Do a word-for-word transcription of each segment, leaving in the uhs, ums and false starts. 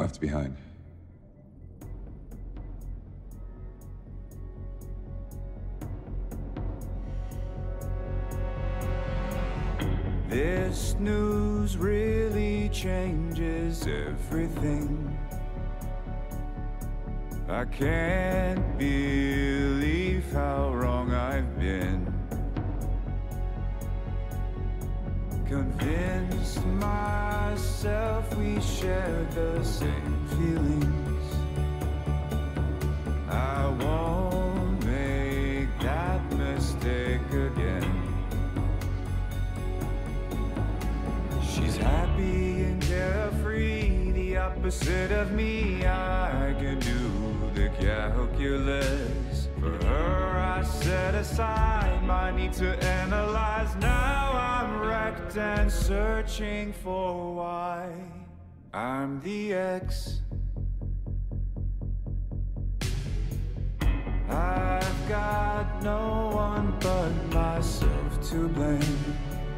left behind. This news really changes everything. I can't believe how wrong I've been. Convinced myself we shared the same feelings. I won't make that mistake again. She's happy and carefree, the opposite of me. I can do the calculus. For her I set aside my need to analyze. Now I'm wrecked and searching for why. I'm the ex. I've got no one but myself to blame.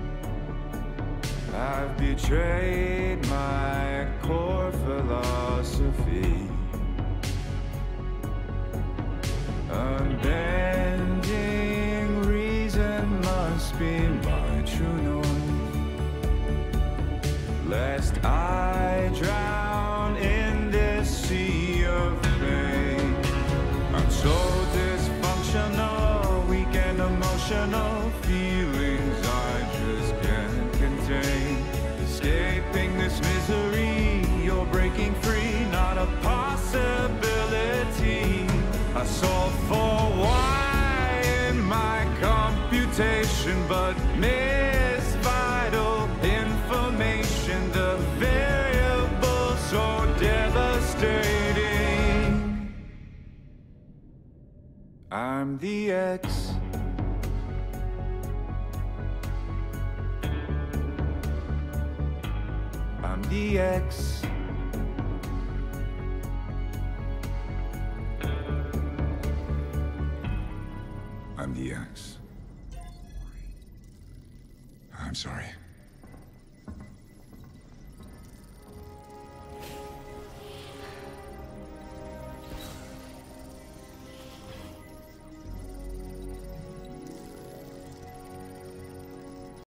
I've betrayed my core philosophy. Unbending reason must be my true north, lest I drown in this sea of pain. I'm so dysfunctional, weak and emotional, feelings I just can't contain. Escaping this misery, you're breaking free, not a possibility. I solve for why in my computation, but miss vital information. The variable so devastating. I'm the ex. I'm the ex. I'm the ex. I'm sorry.